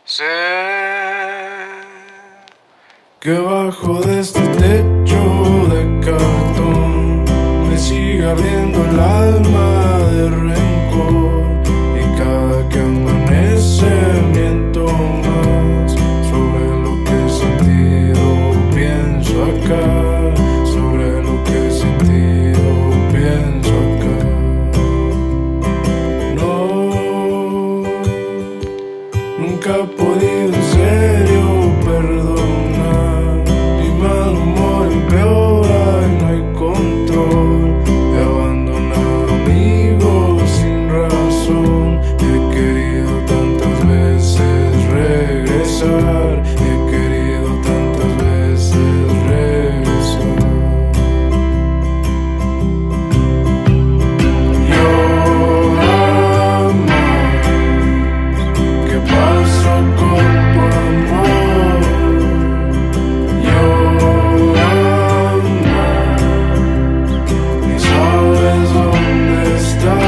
Sé que bajo de este techo de cartón me sigue ardiendo el alma de rencor, y cada que amanece miento más sobre lo que he sentido. Pienso acá sobre lo que he sentido. Pienso acá. No, nunca he podido en serio perdonar. Mi mal humor empeora y no hay control. He abandonado amigos sin razón. He querido tantas veces regresar. He querido tantas veces regresar. Yo amo. ¿Qué pasó con tu amor? Yo amo. Ni sabes dónde está.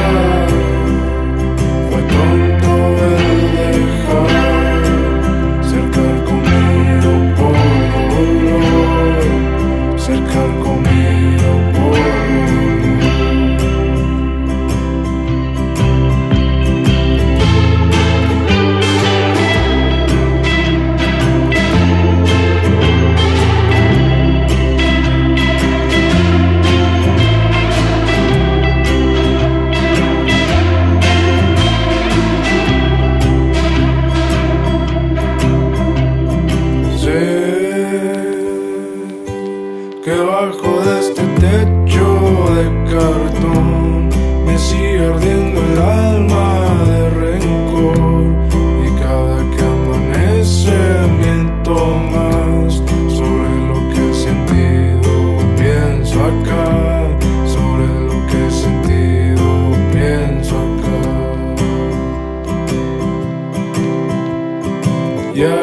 Fue tonto el dejar cercar conmigo por dolor. Cercar conmigo por dolor. Sé que bajo de este techo de cartón me sigue ardiendo el alma de rencor, y cada que amanece miento más sobre lo que he sentido. Pienso acá sobre lo que he sentido. Pienso acá. Ya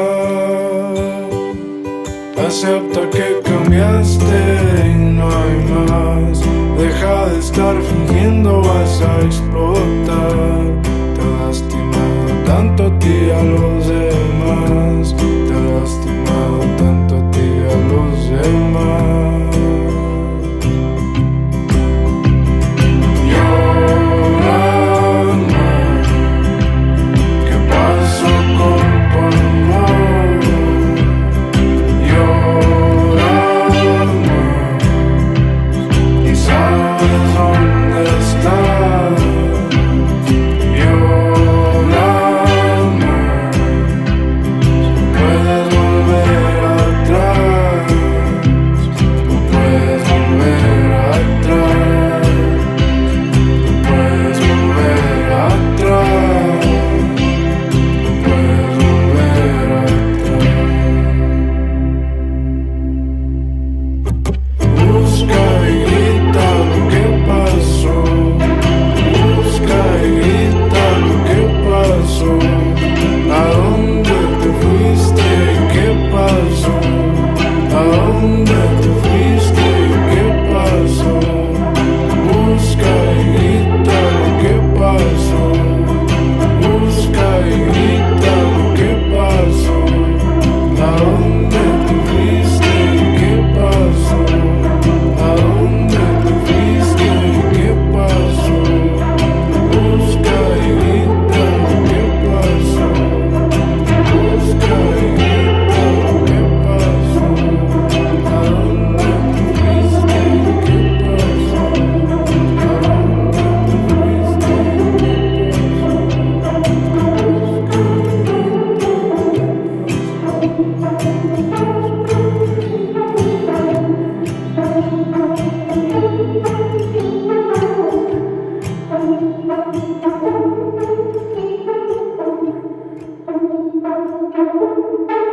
acepta que cambiaste y no hay más. Deja de estar fingiendo, vas a explotar. Te he lastimado tanto a ti y a los demás. Te he lastimado tanto a ti y a los demás. Yo amo. ¿Qué pasó con tu amor? Yo amo. Ni sabes dónde estás. Yo amo. Puedes volver atrás. No puedes volver atrás. No puedes volver atrás. No puedes volver atrás. Busca y grita lo que pasó. Busca y grita lo que pasó. ¿A dónde te fuiste? ¿Qué pasó? ¿A dónde te fuiste? ¿Qué pasó? Busca y grita lo que pasó. Busca y grita lo que pasó. ¿A dónde te fuiste? ¿Qué pasó? ¿A dónde te fuiste? ¿Qué pasó? Busca y grita lo que pasó. Busca y grita lo que pasó. ¿A dónde te fuiste? ¿Qué pasó? ¿A dónde te fuiste? ¿Qué pasó?